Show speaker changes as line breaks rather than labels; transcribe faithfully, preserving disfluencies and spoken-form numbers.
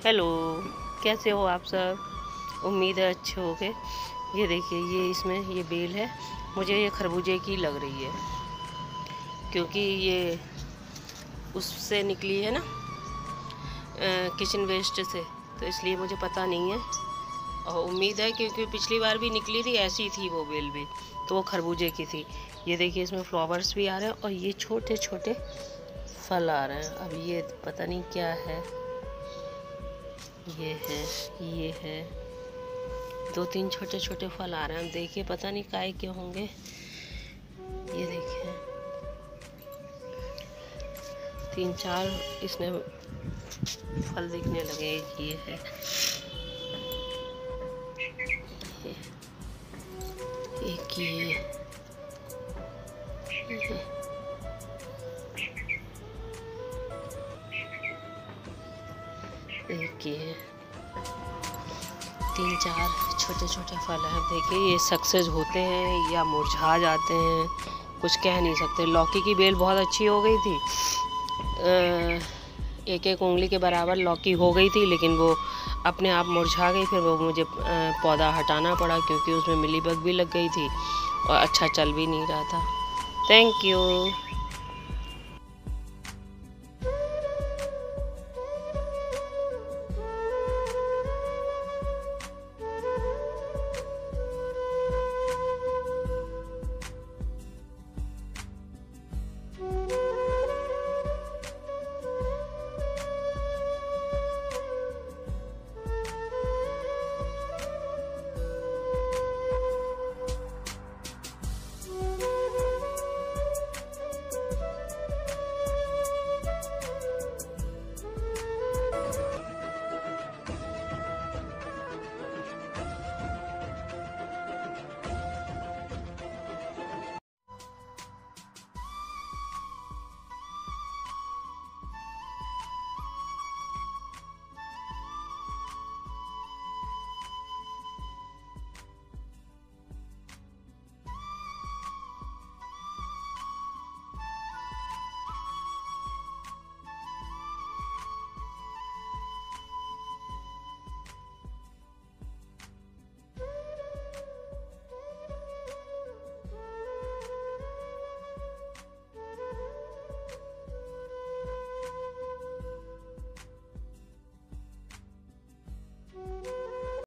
Hello, कैसे हो आप सब? उम्मीद है अच्छे होगे। ये देखिए, ये इसमें ये बेल है, मुझे ये खरबूजे की लग रही है क्योंकि ये उससे निकली है ना, किचन वेस्ट से, तो इसलिए मुझे पता नहीं है। और उम्मीद है क्योंकि पिछली बार भी निकली थी, ऐसी थी वो बेल भी, तो वो खरबूजे की थी। ये देखिए, इसमें फ्लावर्स भी आ रहे हैं और ये छोटे छोटे फल आ रहे हैं। अब ये पता नहीं क्या है। ये है, ये है, दो तीन छोटे छोटे फल आ रहे हैं। देखिए, पता नहीं काय के होंगे। ये देखिए, तीन चार इसमें फल दिखने लगे। ये है, एक ये, एक ये, तीन चार छोटे छोटे फल हैं। देखिए, ये सक्सेस होते हैं या मुरझा जाते हैं, कुछ कह नहीं सकते। लौकी की बेल बहुत अच्छी हो गई थी, एक एक उंगली के बराबर लौकी हो गई थी, लेकिन वो अपने आप मुरझा गई। फिर वो मुझे पौधा हटाना पड़ा क्योंकि उसमें मिलीबग भी लग गई थी और अच्छा चल भी नहीं रहा था। Thank you.